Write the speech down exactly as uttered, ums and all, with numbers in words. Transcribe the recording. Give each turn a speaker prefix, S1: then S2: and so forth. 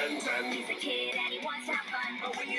S1: He's a kid and he wants to have fun, but when you